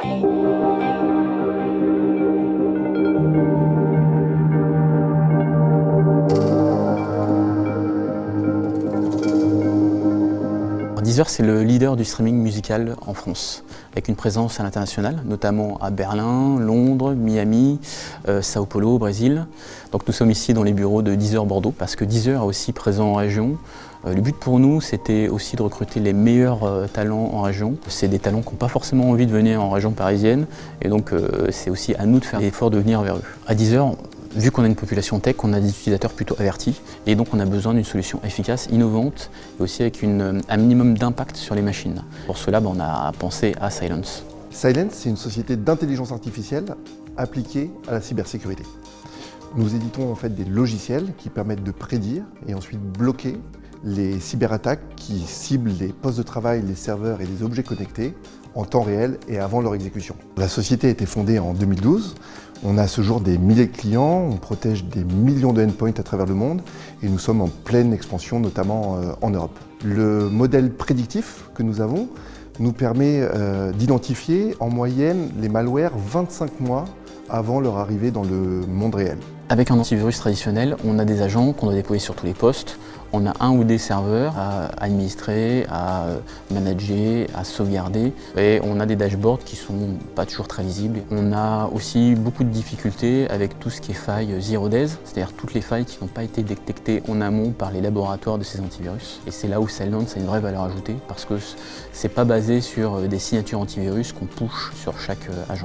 Deezer, c'est le leader du streaming musical en France, avec une présence à l'international, notamment à Berlin, Londres, Miami, Sao Paulo, Brésil. Donc nous sommes ici dans les bureaux de Deezer Bordeaux, parce que Deezer est aussi présent en région. Le but pour nous, c'était aussi de recruter les meilleurs talents en région. C'est des talents qui n'ont pas forcément envie de venir en région parisienne, et donc c'est aussi à nous de faire l'effort de venir vers eux. À Deezer, vu qu'on a une population tech, on a des utilisateurs plutôt avertis et donc on a besoin d'une solution efficace, innovante et aussi avec un minimum d'impact sur les machines. Pour cela, on a pensé à Cylance. Cylance, c'est une société d'intelligence artificielle appliquée à la cybersécurité. Nous éditons en fait des logiciels qui permettent de prédire et ensuite bloquer les cyberattaques qui ciblent les postes de travail, les serveurs et les objets connectés en temps réel et avant leur exécution. La société a été fondée en 2012. On a à ce jour des milliers de clients, on protège des millions de endpoints à travers le monde et nous sommes en pleine expansion, notamment en Europe. Le modèle prédictif que nous avons nous permet d'identifier en moyenne les malwares 25 mois avant leur arrivée dans le monde réel. Avec un antivirus traditionnel, on a des agents qu'on doit déployer sur tous les postes. On a un ou des serveurs à administrer, à manager, à sauvegarder. Et on a des dashboards qui ne sont pas toujours très visibles. On a aussi beaucoup de difficultés avec tout ce qui est failles Zero Days, c'est-à-dire toutes les failles qui n'ont pas été détectées en amont par les laboratoires de ces antivirus. Et c'est là où Cylance a une vraie valeur ajoutée parce que ce n'est pas basé sur des signatures antivirus qu'on push sur chaque agent.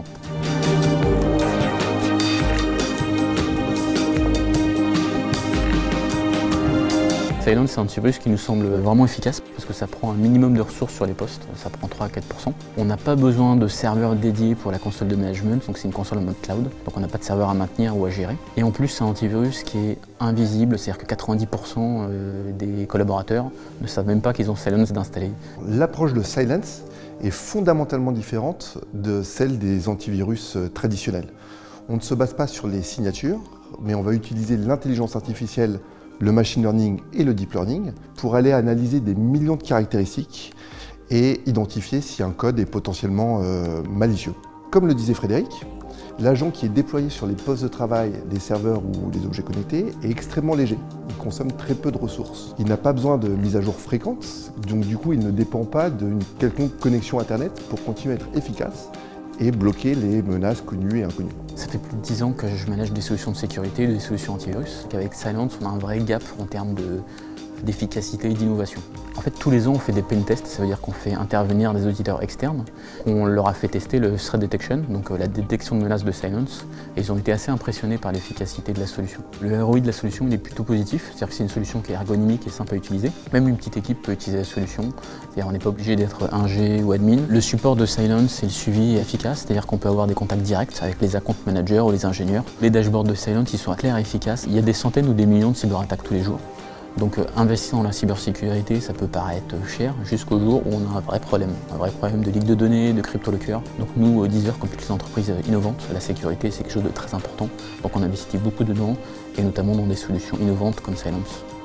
Cylance, c'est un antivirus qui nous semble vraiment efficace parce que ça prend un minimum de ressources sur les postes, ça prend 3 à 4%. On n'a pas besoin de serveurs dédiés pour la console de management, donc c'est une console en mode cloud, donc on n'a pas de serveur à maintenir ou à gérer. Et en plus, c'est un antivirus qui est invisible, c'est-à-dire que 90% des collaborateurs ne savent même pas qu'ils ont Cylance d'installer. L'approche de Cylance est fondamentalement différente de celle des antivirus traditionnels. On ne se base pas sur les signatures, mais on va utiliser l'intelligence artificielle, le machine learning et le deep learning pour aller analyser des millions de caractéristiques et identifier si un code est potentiellement malicieux. Comme le disait Frédéric, l'agent qui est déployé sur les postes de travail des serveurs ou des objets connectés est extrêmement léger. Il consomme très peu de ressources. Il n'a pas besoin de mise à jour fréquente, donc du coup il ne dépend pas d'une quelconque connexion Internet pour continuer à être efficace et bloquer les menaces connues et inconnues. Ça fait plus de 10 ans que je manage des solutions de sécurité, des solutions antivirus. Avec Cylance, on a un vrai gap en termes d'efficacité et d'innovation. En fait, tous les ans, on fait des pen tests, ça veut dire qu'on fait intervenir des auditeurs externes. On leur a fait tester le threat detection, donc la détection de menaces de Cylance, et ils ont été assez impressionnés par l'efficacité de la solution. Le ROI de la solution il est plutôt positif, c'est-à-dire que c'est une solution qui est ergonomique et simple à utiliser. Même une petite équipe peut utiliser la solution, c'est-à-dire on n'est pas obligé d'être ingé ou admin. Le support de Cylance et le suivi est efficace, c'est-à-dire qu'on peut avoir des contacts directs avec les account managers ou les ingénieurs. Les dashboards de Cylance, ils sont clairs et efficaces. Il y a des centaines ou des millions de cyberattaques tous les jours. Donc investir dans la cybersécurité, ça peut paraître cher jusqu'au jour où on a un vrai problème de leak de données, de crypto-locker. Donc nous, Deezer, comme toutes les entreprises innovantes, la sécurité c'est quelque chose de très important. Donc on investit beaucoup dedans et notamment dans des solutions innovantes comme Cylance.